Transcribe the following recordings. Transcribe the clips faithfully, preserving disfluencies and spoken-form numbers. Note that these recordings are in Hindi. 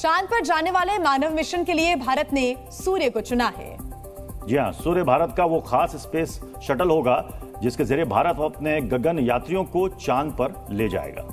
चांद पर जाने वाले मानव मिशन के लिए भारत ने सूर्य को चुना है। जी हां, सूर्य भारत का वो खास स्पेस शटल होगा जिसके जरिए भारत अपने गगन यात्रियों को चांद पर ले जाएगा।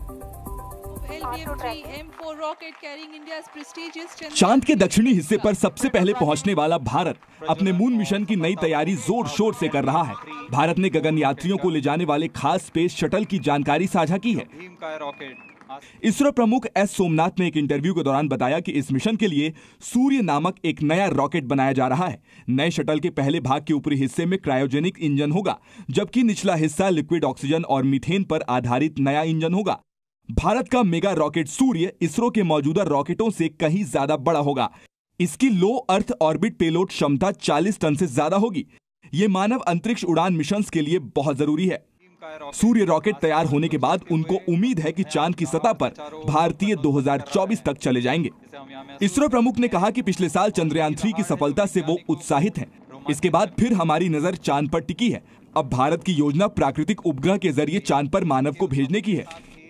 चांद के दक्षिणी हिस्से पर सबसे पहले पहुंचने वाला भारत अपने मून मिशन की नई तैयारी जोर शोर से कर रहा है। भारत ने गगन यात्रियों को ले जाने वाले खास स्पेस शटल की जानकारी साझा की है। इसरो प्रमुख एस सोमनाथ ने एक इंटरव्यू के दौरान बताया कि इस मिशन के लिए सूर्य नामक एक नया रॉकेट बनाया जा रहा है। नए शटल के पहले भाग के ऊपरी हिस्से में क्रायोजेनिक इंजन होगा, जबकि निचला हिस्सा लिक्विड ऑक्सीजन और मीथेन पर आधारित नया इंजन होगा। भारत का मेगा रॉकेट सूर्य इसरो के मौजूदा रॉकेटों से कहीं ज्यादा बड़ा होगा। इसकी लो अर्थ ऑर्बिट पेलोड क्षमता चालीस टन से ज्यादा होगी। ये मानव अंतरिक्ष उड़ान मिशंस के लिए बहुत जरूरी है। सूर्य रॉकेट तैयार होने के बाद उनको उम्मीद है कि चांद की सतह पर भारतीय दो हज़ार चौबीस तक चले जाएंगे। इसरो प्रमुख ने कहा कि पिछले साल चंद्रयान थ्री की सफलता से वो उत्साहित हैं। इसके बाद फिर हमारी नजर चांद पर टिकी है। अब भारत की योजना प्राकृतिक उपग्रह के जरिए चांद पर मानव को भेजने की है।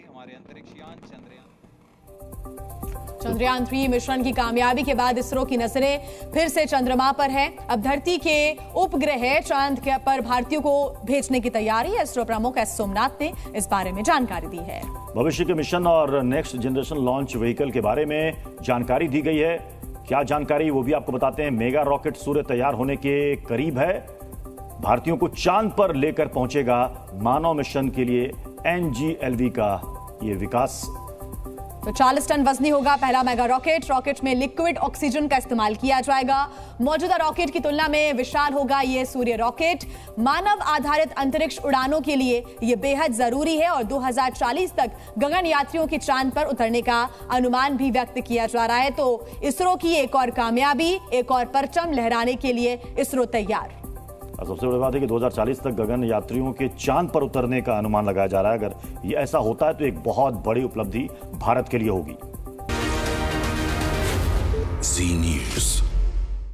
चंद्रयान थ्री मिशन की कामयाबी के बाद इसरो की नजरें फिर से चंद्रमा पर है। अब धरती के उपग्रह चांद पर भारतीयों को भेजने की तैयारी है। इसरो प्रमुख एस सोमनाथ ने इस बारे में जानकारी दी है। भविष्य के मिशन और नेक्स्ट जनरेशन लॉन्च व्हीकल के बारे में जानकारी दी गई है। क्या जानकारी, वो भी आपको बताते हैं। मेगा रॉकेट सूर्य तैयार होने के करीब है। भारतीयों को चांद पर लेकर पहुंचेगा। मानव मिशन के लिए एन जी एल वी का ये विकास। तो चालीस टन वजनी होगा पहला मेगा रॉकेट। रॉकेट में लिक्विड ऑक्सीजन का इस्तेमाल किया जाएगा। मौजूदा रॉकेट की तुलना में विशाल होगा ये सूर्य रॉकेट। मानव आधारित अंतरिक्ष उड़ानों के लिए ये बेहद जरूरी है और दो हज़ार चालीस तक गगन यात्रियों के चांद पर उतरने का अनुमान भी व्यक्त किया जा रहा है। तो इसरो की एक और कामयाबी, एक और परचम लहराने के लिए इसरो तैयार। सबसे बड़ी बात है कि दो हज़ार चालीस तक गगन यात्रियों के चांद पर उतरने का अनुमान लगाया जा रहा है। अगर ये ऐसा होता है तो एक बहुत बड़ी उपलब्धि भारत के लिए होगी। जी न्यूज़।